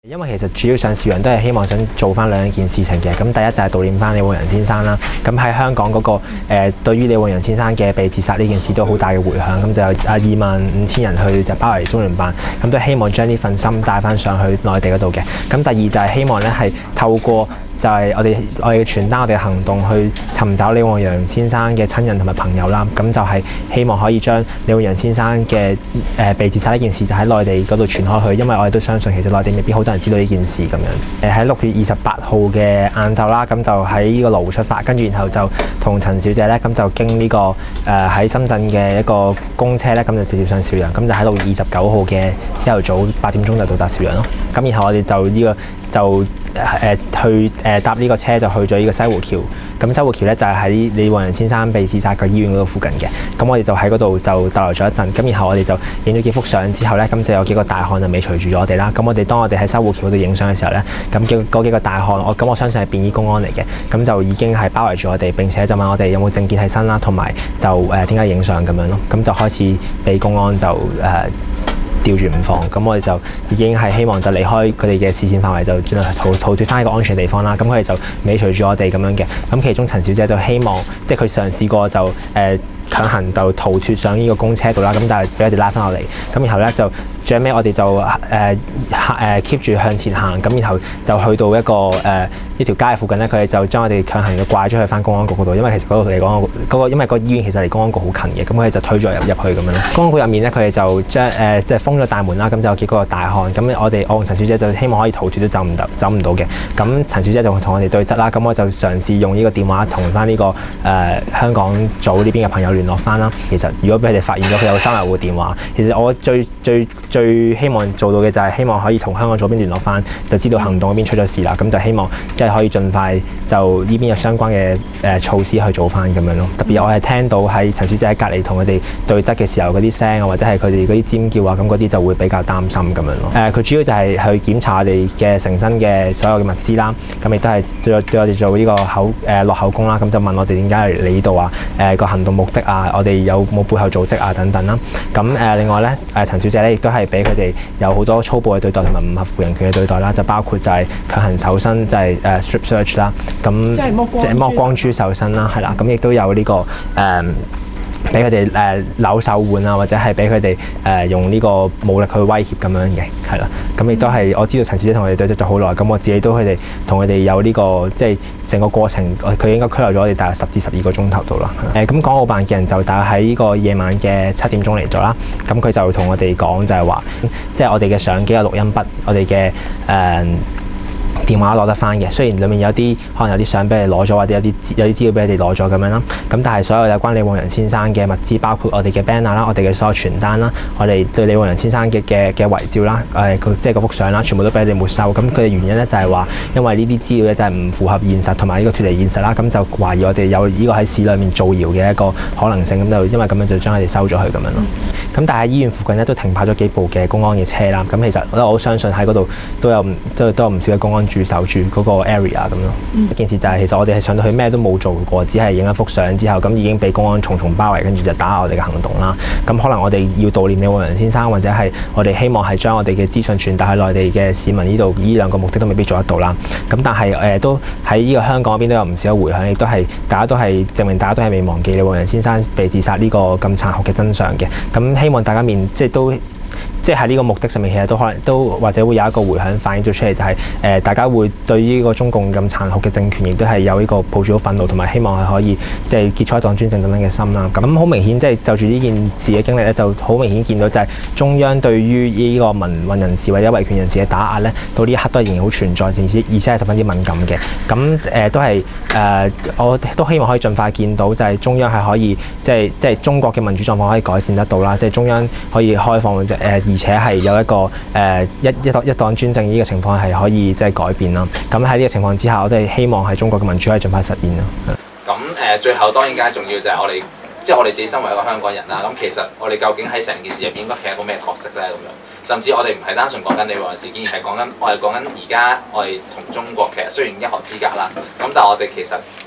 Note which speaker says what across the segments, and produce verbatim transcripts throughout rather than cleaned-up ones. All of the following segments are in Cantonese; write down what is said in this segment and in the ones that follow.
Speaker 1: 因為其實主要上兆陽都係希望想做翻兩件事情嘅，咁第一就係悼念翻李旺陽先生啦。咁喺香港嗰、那個誒、呃，對於李旺陽先生嘅被自殺呢件事都好大嘅迴響，咁就有啊二萬五千人去就包圍中聯辦，咁都希望將呢份心帶翻上去內地嗰度嘅。咁第二就係希望咧係透過。就係我哋我哋嘅傳單，我哋嘅行動去尋找李旺陽先生嘅親人同埋朋友啦。咁就係希望可以將李旺陽先生嘅誒、呃、被自殺呢件事就喺內地嗰度傳開去，因為我哋都相信其實內地未必好多人知道呢件事咁樣。誒喺六月二十八號嘅晏晝啦，咁就喺呢個羅湖出發，跟住然後就同陳小姐咧，咁就經呢、這個誒喺、呃、深圳嘅一個公車咧，咁就直接上兆陽，咁就喺六月二十九號嘅朝頭早八點鐘就到達兆陽咯。咁然後我哋就呢、這個就。誒、呃、去誒、呃、搭呢個車就去咗呢個西湖橋，咁西湖橋咧就係、是、喺李旺陽先生被自殺嘅醫院嗰度附近嘅，咁我哋就喺嗰度就逗留咗一陣，咁然後我哋就影咗幾幅相之後咧，咁就有幾個大漢就尾隨住咗我哋啦。咁我哋當我哋喺西湖橋嗰度影相嘅時候咧，咁幾嗰幾個大漢，我咁我相信係便衣公安嚟嘅，咁就已經係包圍住我哋，並且就問我哋有冇證件喺身啦，同埋就誒點解影相咁樣咯，咁就開始俾公安就誒。呃吊住唔放，咁我哋就已經係希望就離開佢哋嘅視線範圍，就盡量逃逃脫翻一個安全地方啦。咁佢哋就尾隨住我哋咁樣嘅。咁其中陳小姐就希望，即係佢嘗試過就誒、呃、強行就逃脫上呢個公車度啦。咁但係俾我哋拉翻落嚟。咁然後咧就最尾我哋就誒誒 keep 住向前行。咁然後就去到一個誒呢、呃、條街附近咧，佢哋就將我哋強行嘅掛咗去翻公安局嗰度。因為其實嗰度嚟講，嗰、嗰個因為個醫院其實離公安局好近嘅，咁佢哋就推咗入入去咁樣咯。公安局入面咧，佢哋就將誒即係封咗大門啦，咁就結果個大漢，咁我哋我同陳小姐就希望可以逃脫都走唔到，走唔到嘅。咁陳小姐就同我哋對質啦，咁我就嘗試用呢個電話同翻呢個誒、呃、香港組呢邊嘅朋友聯絡翻啦。其實如果俾佢哋發現咗佢有三流嘅電話，其實我最最最希望做到嘅就係希望可以同香港組邊聯絡翻，就知道行動嗰邊出咗事啦。咁就希望即係可以盡快就呢邊有相關嘅誒、呃、措施去做翻咁樣咯。特別我係聽到喺陳小姐喺隔離同佢哋對質嘅時候嗰啲聲啊，或者係佢哋嗰啲尖叫啊，咁嗰啲就會比較擔心咁樣咯。誒、呃，佢主要就係去檢查我哋嘅成身嘅所有嘅物資啦。咁亦都係對對我哋做呢個口誒、呃、落口供啦。咁就問我哋點解嚟嚟呢度啊？誒、呃、個行動目的啊，我哋有冇背後組織啊等等啦。咁誒、呃、另外咧，誒、呃、陳小姐咧亦都係俾佢哋有好多粗暴嘅對待同埋唔合乎人權嘅對待啦。就包括就係強行搜身，就係、是、誒、呃、strip search 啦。咁即係剝光豬搜身啦，係啦。咁亦都有呢、這個誒。呃俾佢哋誒扭手腕啊，或者係俾佢哋誒用呢個武力去威脅咁樣嘅，係啦。咁亦都係我知道陳小姐同我哋對質咗好耐，咁我自己都佢哋同佢哋有呢、這個即係成個過程，佢應該拘留咗我哋大約十至十二個鐘頭度啦。誒咁港澳辦嘅人就大約喺呢個夜晚嘅七點鐘嚟咗啦。咁佢就同我哋講就係話，即係我哋嘅相機有錄音筆，我哋嘅誒。呃電話攞得翻嘅，雖然裡面有啲可能有啲相俾你攞咗，或者有啲有啲資料俾你哋攞咗咁樣啦。咁但係所有有關李旺陽先生嘅物資，包括我哋嘅 banner 啦、我哋嘅所有傳單啦、我哋對李旺陽先生嘅嘅嘅遺照啦、誒、呃、即係嗰幅相啦，全部都俾你哋沒收。咁佢嘅原因咧就係話，因為呢啲資料咧就係唔符合現實同埋呢個脫離現實啦。咁就懷疑我哋有呢個喺市裏面造謠嘅一個可能性。咁就因為咁樣就將佢哋收咗去咁樣咯。咁但係喺醫院附近咧都停泊咗幾部嘅公安嘅車啦。咁其實我好相信喺嗰度都有都都有唔少嘅公安駐守住嗰個 area 咁咯。一件事就係其實我哋係上到去咩都冇做過，只係影一幅相之後，咁已經俾公安重重包圍，跟住就打壓我哋嘅行動啦。咁可能我哋要悼念李旺陽先生，或者係我哋希望係將我哋嘅資訊傳達喺內地嘅市民呢度，呢兩個目的都未必做得到啦。咁但係誒、呃、都喺呢個香港嗰邊都有唔少嘅迴響，亦都係大家都係證明大家都係未忘記李旺陽先生被自殺呢個咁殘酷嘅真相嘅。咁希望大家面即係都。即係喺呢個目的上面，其實都可能都或者會有一個迴響反映咗出嚟，就係、是、誒、呃、大家會對於呢個中共咁殘酷嘅政權，亦都係有呢個抱住好憤怒，同埋希望係可以即係結束一黨專政咁樣嘅心啦。咁好明顯，即係就住呢件事嘅經歷咧，就好明顯見到就係中央對於呢個民運人士或者維權人士嘅打壓咧，到呢一刻都仍然好存在，而且而且係十分之敏感嘅。咁誒、呃、都係誒、呃，我都希望可以盡快見到，就係中央係可以即係即係中國嘅民主狀況可以改善得到啦，即係中央可以開放誒。呃而且係有一個誒、呃、一一黨一黨專政呢個情況係可以即係改變啦。咁喺呢個情況之下，我哋希望係中國嘅民主可以盡快實現啦。
Speaker 2: 咁誒、呃、最後當然更加重要就係我哋即係我哋自己身為一個香港人啦。咁其實我哋究竟喺成件事入邊應該企一個咩角色咧？咁樣甚至我哋唔係單純講緊李旺陽事件，而係講緊我哋講緊而家我哋同中國其實雖然一河之隔啦，咁但係我哋其實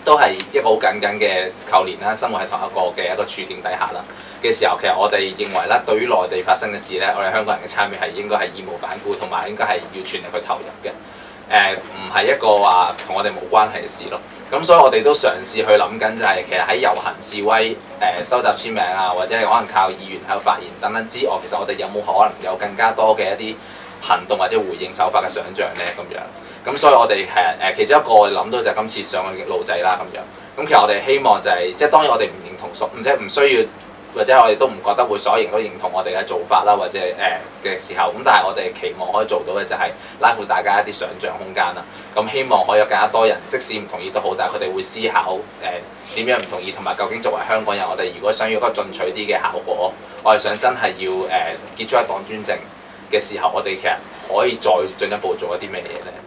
Speaker 2: 都係一個好緊緊嘅扣連啦，生活喺同一個嘅一個處境底下啦嘅時候，其實我哋認為咧，對於內地發生嘅事咧，我哋香港人嘅參與係應該係義無反顧，同埋應該係要全力去投入嘅。誒唔係一個話同我哋冇關係嘅事咯。咁所以我哋都嘗試去諗緊，就係其實喺遊行示威、誒、呃、收集簽名啊，或者係可能靠議員喺度發言等等之外，其實我哋有冇可能有更加多嘅一啲行動或者回應手法嘅想像咧？咁樣咁所以我哋係誒其中一個我哋諗到就係今次上去嘅路仔啦咁樣。咁其實我哋希望就係、是、即係當然我哋唔認同所，即係唔需要。或者我哋都唔覺得會所有人都認同我哋嘅做法啦，或者誒嘅、呃、時候，咁但係我哋期望可以做到嘅就係拉闊大家一啲想像空間啦。咁希望可以有更加多人，即使唔同意都好，但係佢哋會思考誒點、呃、樣唔同意，同埋究竟作為香港人，我哋如果想要一個進取啲嘅效果，我哋想真係要誒、呃、結束一黨專政嘅時候，我哋其實可以再進一步做一啲咩嘢咧？